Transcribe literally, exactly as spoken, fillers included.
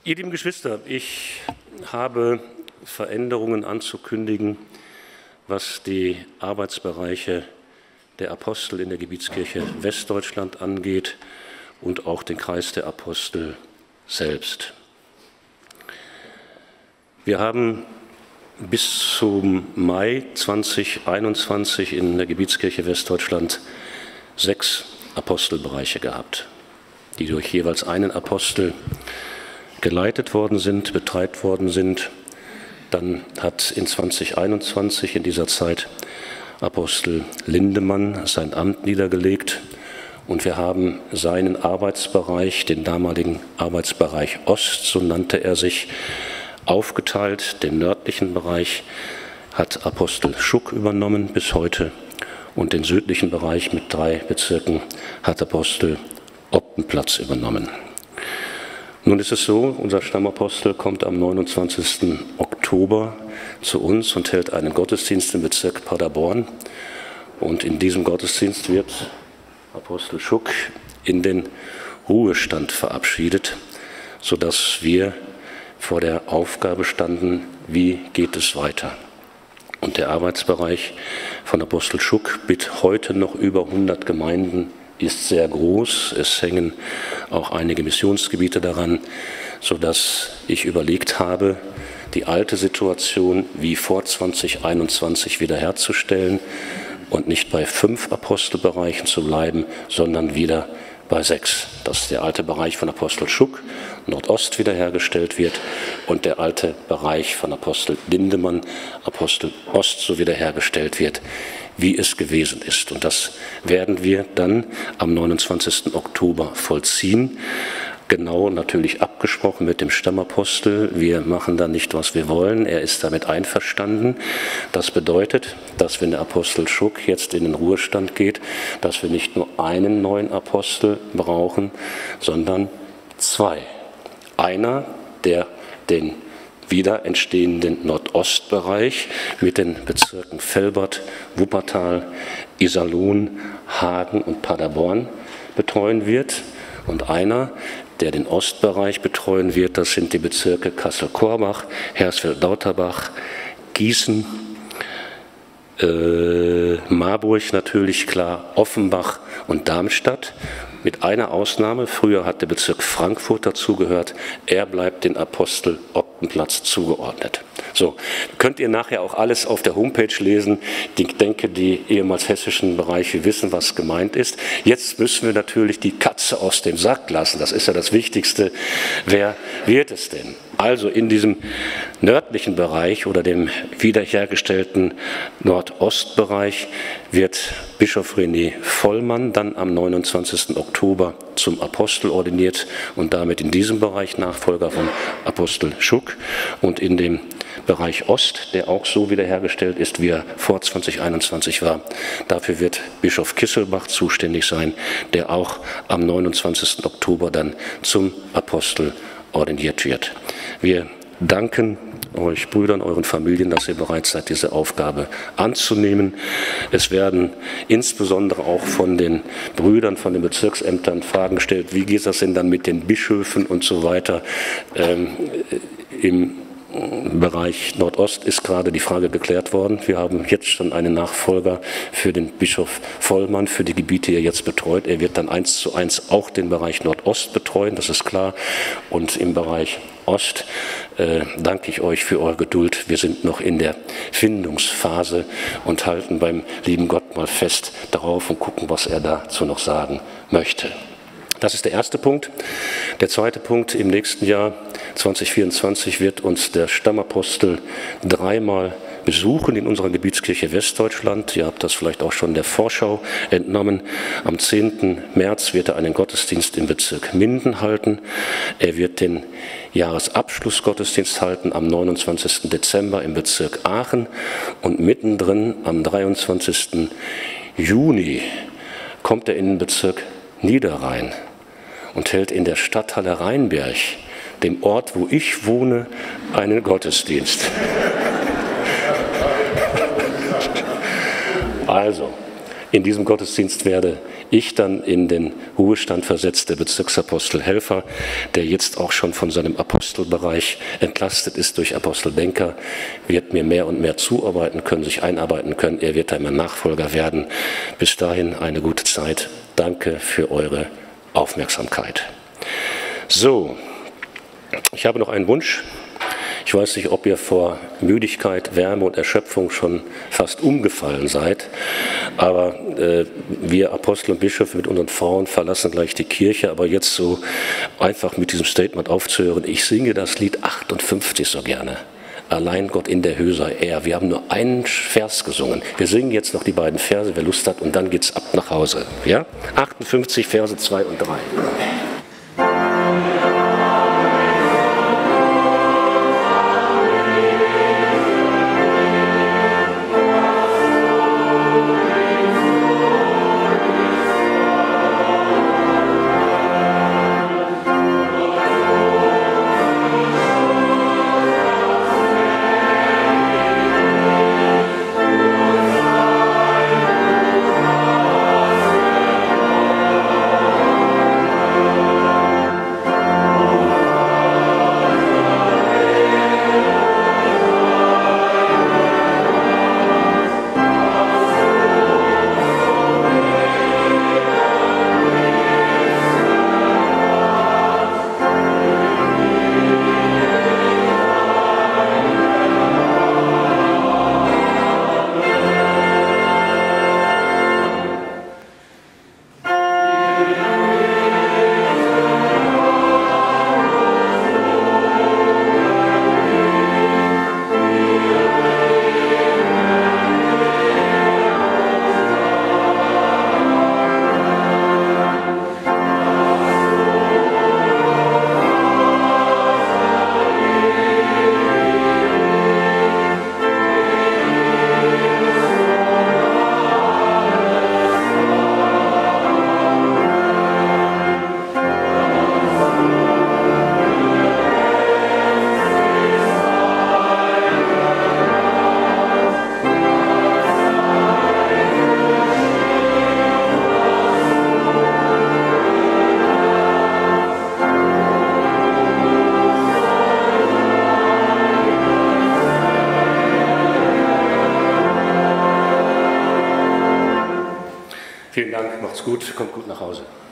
Ihr lieben Geschwister, ich habe Veränderungen anzukündigen, was die Arbeitsbereiche der Apostel in der Gebietskirche Westdeutschland angeht und auch den Kreis der Apostel selbst. Wir haben bis zum Mai zweitausendeinundzwanzig in der Gebietskirche Westdeutschland sechs Apostelbereiche gehabt, die durch jeweils einen Apostel geleitet worden sind, betreut worden sind. Dann hat in zweitausendeinundzwanzig in dieser Zeit Apostel Lindemann sein Amt niedergelegt und wir haben seinen Arbeitsbereich, den damaligen Arbeitsbereich Ost, so nannte er sich, aufgeteilt. Den nördlichen Bereich hat Apostel Schuck übernommen bis heute und den südlichen Bereich mit drei Bezirken hat Apostel Optenplatz übernommen. Nun ist es so, unser Stammapostel kommt am neunundzwanzigsten Oktober zu uns und hält einen Gottesdienst im Bezirk Paderborn. Und in diesem Gottesdienst wird Apostel Schuck in den Ruhestand verabschiedet, sodass wir vor der Aufgabe standen, wie geht es weiter. Und der Arbeitsbereich von Apostel Schuck mit heute noch über hundert Gemeinden ist sehr groß. Es hängen auch einige Missionsgebiete daran, sodass ich überlegt habe, die alte Situation wie vor zweitausendeinundzwanzig wiederherzustellen und nicht bei fünf Apostelbereichen zu bleiben, sondern wieder bei sechs. Dass der alte Bereich von Apostel Schuck Nordost wiederhergestellt wird und der alte Bereich von Apostel Lindemann Apostel Ost so wiederhergestellt wird, wie es gewesen ist. Und das werden wir dann am neunundzwanzigsten Oktober vollziehen. Genau natürlich abgesprochen mit dem Stammapostel. Wir machen da nicht, was wir wollen. Er ist damit einverstanden. Das bedeutet, dass wenn der Apostel Schuck jetzt in den Ruhestand geht, dass wir nicht nur einen neuen Apostel brauchen, sondern zwei. Einer, der den wieder entstehenden Nordostbereich mit den Bezirken Velbert, Wuppertal, Iserlohn, Hagen und Paderborn betreuen wird. Und einer, der den Ostbereich betreuen wird, das sind die Bezirke Kassel-Korbach, Hersfeld-Lauterbach, Gießen, äh, Marburg natürlich klar, Offenbach und Darmstadt. Mit einer Ausnahme, früher hat der Bezirk Frankfurt dazugehört, er bleibt den Apostel Optenplatz zugeordnet. So, könnt ihr nachher auch alles auf der Homepage lesen. Ich denke, die ehemals hessischen Bereiche wissen, was gemeint ist. Jetzt müssen wir natürlich die Katze aus dem Sack lassen. Das ist ja das Wichtigste. Wer wird es denn? Also in diesem nördlichen Bereich oder dem wiederhergestellten Nordostbereich wird Bischof René Vollmann dann am neunundzwanzigsten Oktober zum Apostel ordiniert und damit in diesem Bereich Nachfolger von Apostel Schuck. Und in dem Bereich Ost, der auch so wiederhergestellt ist, wie er vor zweitausendeinundzwanzig war, dafür wird Bischof Kisselbach zuständig sein, der auch am neunundzwanzigsten Oktober dann zum Apostel ordiniert wird. Wir danken euch Brüdern, euren Familien, dass ihr bereit seid, diese Aufgabe anzunehmen. Es werden insbesondere auch von den Brüdern, von den Bezirksämtern Fragen gestellt, wie geht das denn dann mit den Bischöfen und so weiter. Ähm, im Bereich Nordost ist gerade die Frage geklärt worden. Wir haben jetzt schon einen Nachfolger für den Bischof Vollmann, für die Gebiete, die er jetzt betreut. Er wird dann eins zu eins auch den Bereich Nordost betreuen, das ist klar. Und im Bereich Ost äh, danke ich euch für eure Geduld. Wir sind noch in der Findungsphase und halten beim lieben Gott mal fest darauf und gucken, was er dazu noch sagen möchte. Das ist der erste Punkt. Der zweite Punkt, im nächsten Jahr zweitausendvierundzwanzig wird uns der Stammapostel dreimal besuchen in unserer Gebietskirche Westdeutschland. Ihr habt das vielleicht auch schon der Vorschau entnommen. Am zehnten März wird er einen Gottesdienst im Bezirk Minden halten. Er wird den Jahresabschlussgottesdienst halten am neunundzwanzigsten Dezember im Bezirk Aachen. Und mittendrin am dreiundzwanzigsten Juni kommt er in den Bezirk Niederrhein und hält in der Stadthalle Rheinberg, dem Ort, wo ich wohne, einen Gottesdienst. Also, In diesem Gottesdienst werde ich dann in den Ruhestand versetzt, der Bezirksapostel Helfer, der jetzt auch schon von seinem Apostelbereich entlastet ist durch Apostel Denker, wird mir mehr und mehr zuarbeiten können, sich einarbeiten können. Er wird dann mein Nachfolger werden. Bis dahin eine gute Zeit. Danke für eure Aufmerksamkeit. So, ich habe noch einen Wunsch. Ich weiß nicht, ob ihr vor Müdigkeit, Wärme und Erschöpfung schon fast umgefallen seid, aber äh, wir Apostel und Bischöfe mit unseren Frauen verlassen gleich die Kirche, aber jetzt so einfach mit diesem Statement aufzuhören, ich singe das Lied achtundfünfzig so gerne. Allein Gott in der Höhe sei er. Wir haben nur einen Vers gesungen. Wir singen jetzt noch die beiden Verse, wer Lust hat, und dann geht's ab nach Hause. Ja? achtundfünfzig, Verse zwei und drei. Vielen Dank, macht's gut, kommt gut nach Hause.